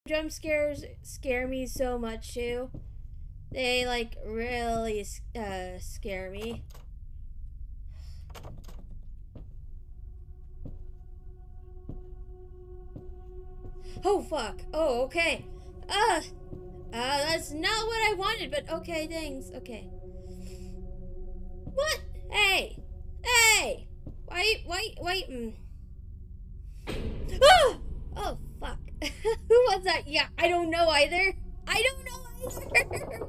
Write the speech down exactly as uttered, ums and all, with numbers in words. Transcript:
Jump scares scare me so much too. They like really uh, scare me. Oh fuck. Oh, okay. Uh, uh, that's not what I wanted, but okay, thanks. Okay. What? Hey! Hey! Why, why, wait, mm. Oh! Oh, fuck. Who was that? Yeah, I don't know either. I don't know either.